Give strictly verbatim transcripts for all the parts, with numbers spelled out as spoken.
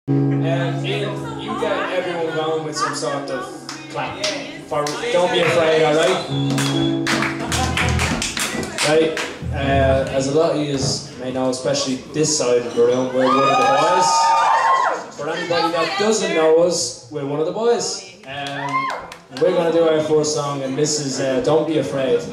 Um, Ian, you get everyone going with some sort of clap. For, don't be afraid, alright? Right, uh, as a lot of you may know, especially this side of the room, we're one of the boys. For anybody that doesn't know us, we're one of the boys. Um, we're going to do our first song, and this is uh, Don't Be Afraid.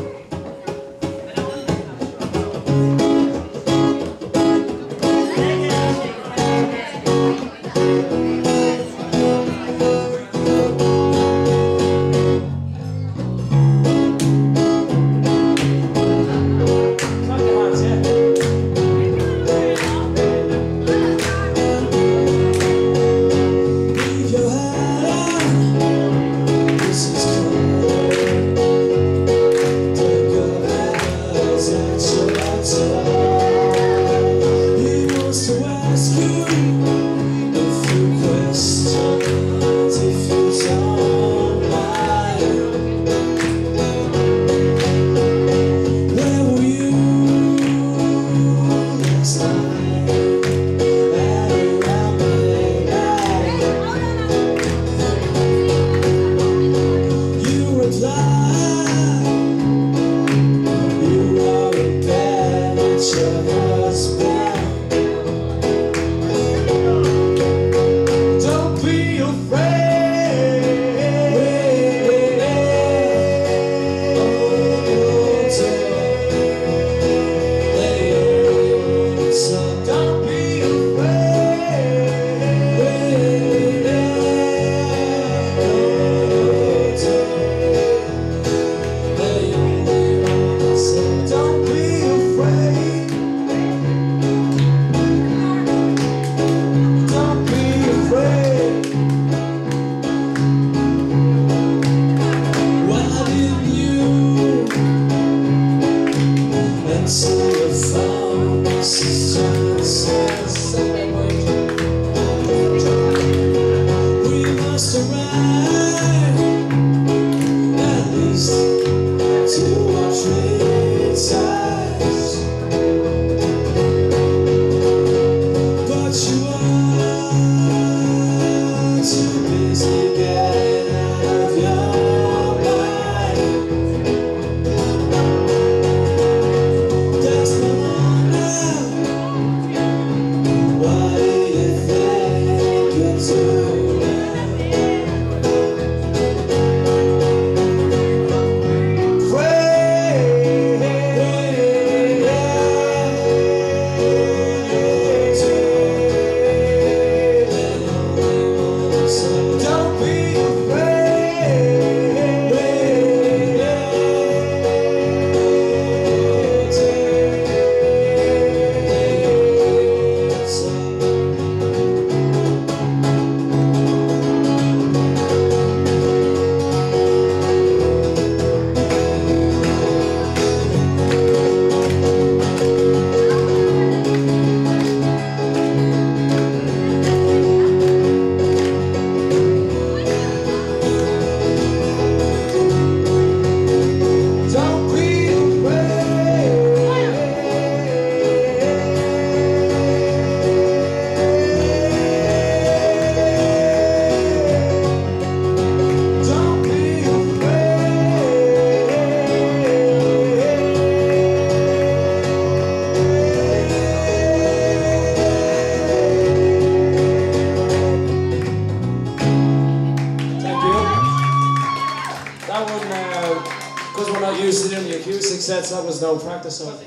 That was no practice on it.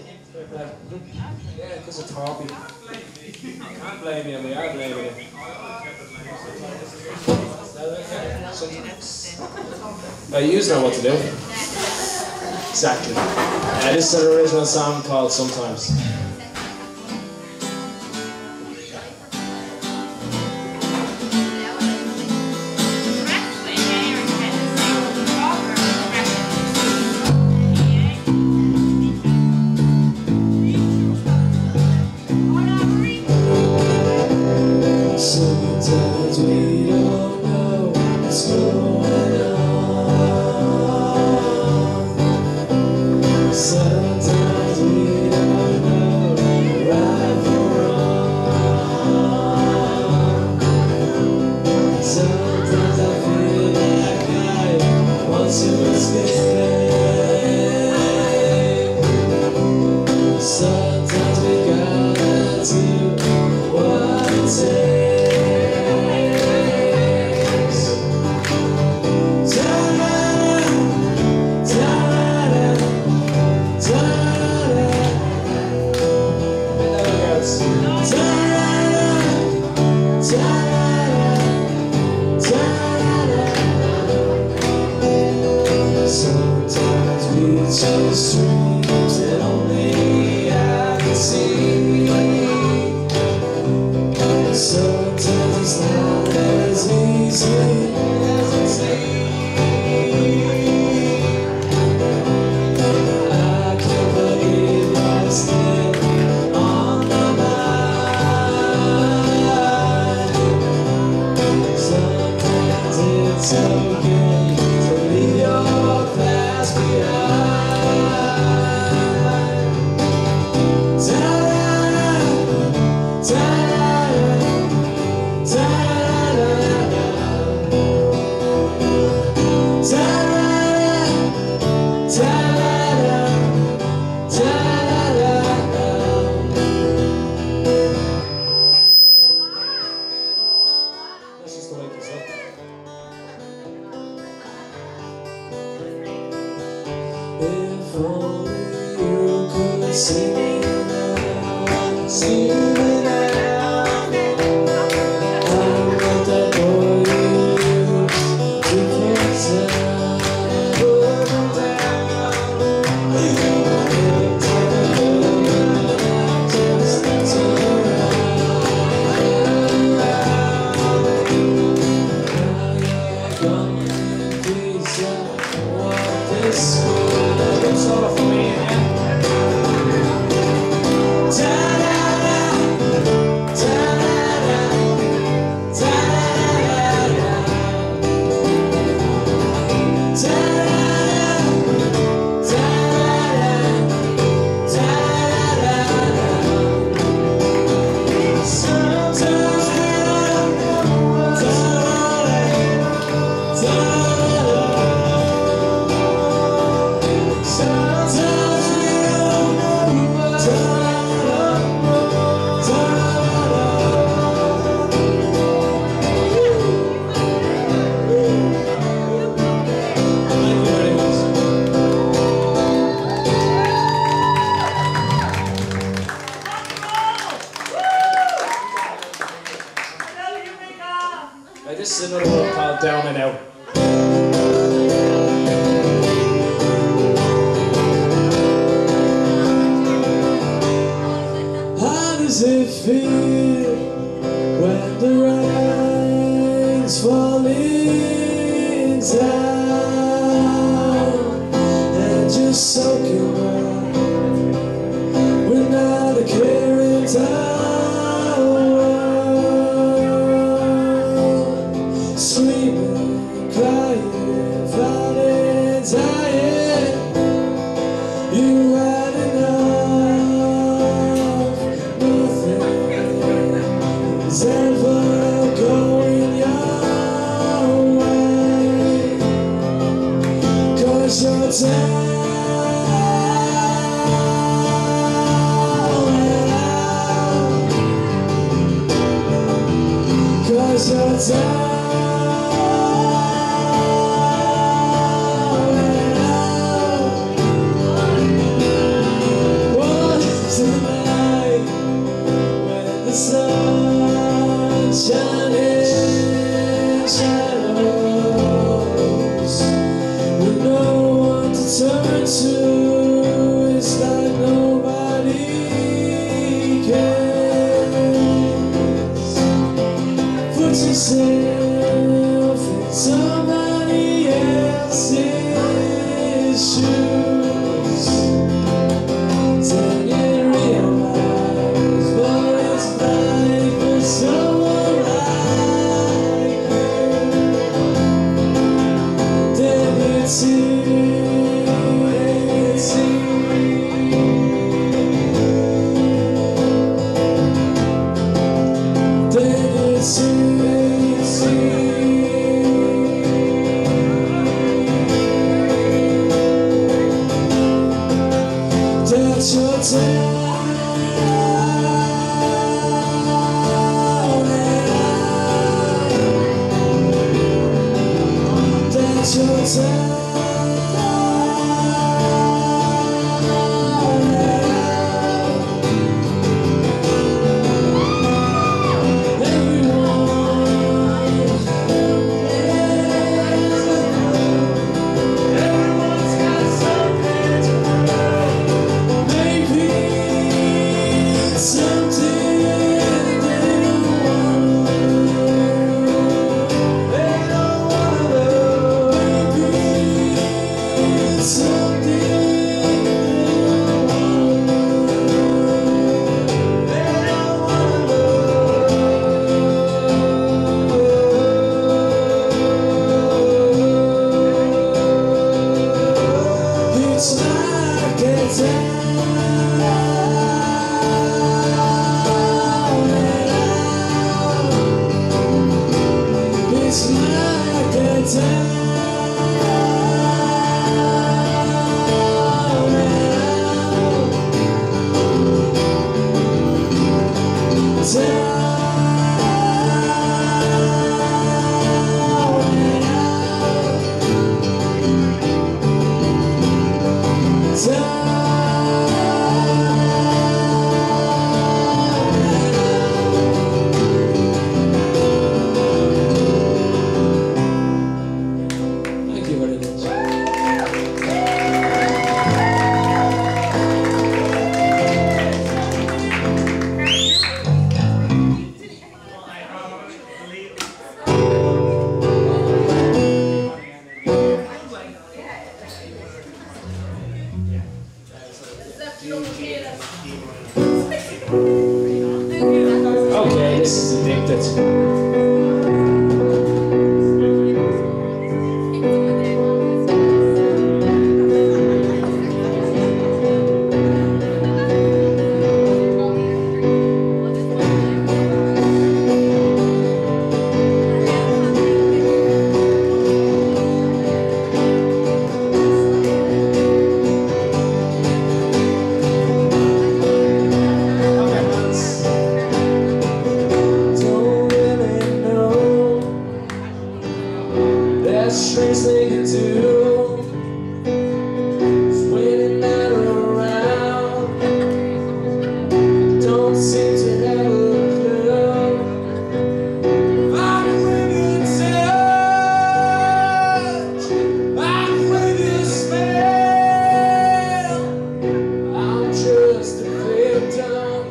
Yeah, because it's hobby. Can't blame you, we are blaming you. Uh, you know what to do. Exactly. Uh, this is an original song called Sometimes. Sometimes we don't know what's going on. Sometimes we don't know right from wrong. Sometimes we chase dreams that only I can see. Sometimes it's not as easy as it seems. I can't believe that's still on my mind. Sometimes it's okay to leave your past behind. Ta-da-da, ta-da-da, ta-da-da, ta-da-da, ta-da-da, ta-da-da. Let's just go like this up. If only you could see me now, see me now. I'm not that boy you used to kiss and put me down. Just turn around. Now you're gone in peace. I walk this way. It's all for me, yeah. Ta-da-da, ta-da-da, ta-da-da, ta-da-da, ta-da-da, ta-da-da. Sometimes we don't know what sometimes we don't know what Thank you very much. Right, this is another one called Down and Out. How does it feel when the rain's falling down and you're soaking wet without a care in town? Screaming, crying, fighting, dying. You had enough. Nothing is ever going your way, 'cause you're down and out. 'Cause you're down and out. What's the night when the sun shining shadows with no one to turn to? It's like nobody cares. Put yourself in somebody else's shoes. Then you realize what it's like for someone like me. Then you see, see. Then you see, see. That you're down and out. That you're down and out. Everyone Strange thing to do is waiting that around. Don't seem to have a clue. I'm with your touch, I'm with your smell. I'm just a victim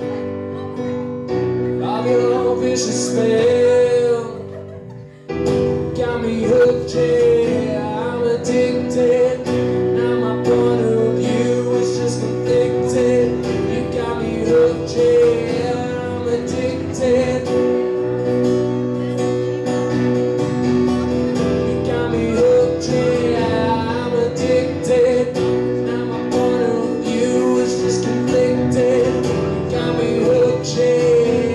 of your own vicious spell. Got me hooked, yeah, I'm addicted. Now my point of view is just conflicted. You got me hooked, yeah, I'm addicted. You got me hooked, yeah, I'm addicted. Now my point of view is just conflicted. You got me hooked, yeah.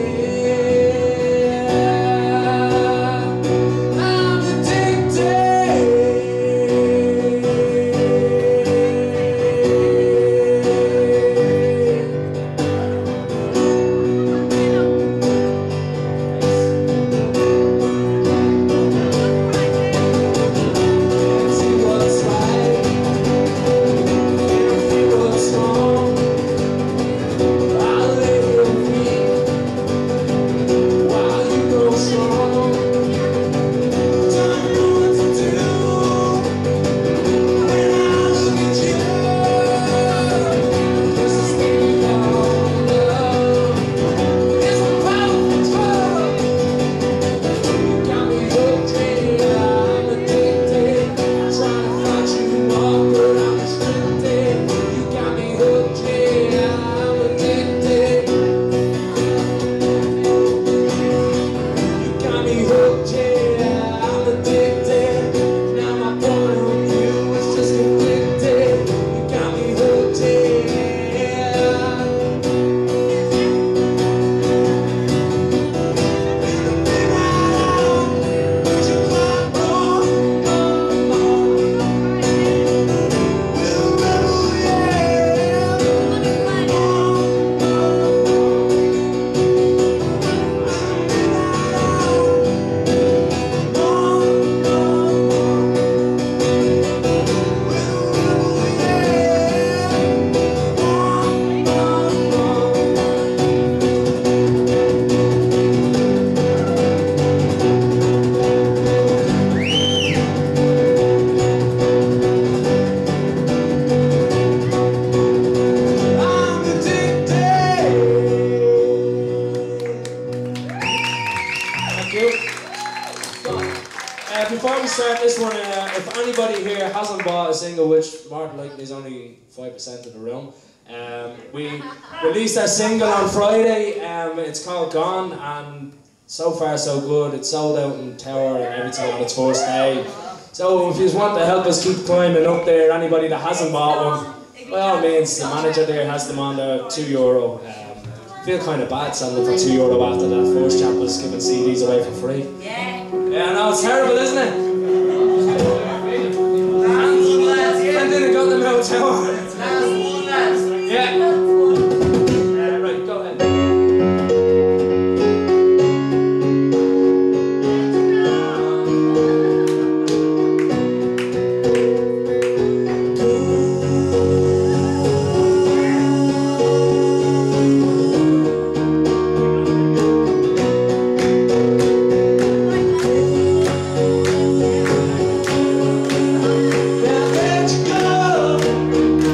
Before we start this one, uh, if anybody here hasn't bought a single, which more than likely is only five percent of the room, um, we released our single on Friday. Um, it's called Gone, and so far so good. It's sold out in Tower and everything on its first day. So if you want to help us keep climbing up there, anybody that hasn't bought one, by all means, the manager there has them on the two euro. Um, I feel kind of bad selling them for two euro after that first chap was giving C Ds away for free. Yeah. Yeah, no, it's terrible, isn't it? And then it got them out of Tower. Yeah. Yeah, right, go ahead. Now let you go.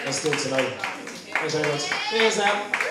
let's do it tonight. Thanks very much. Cheers now.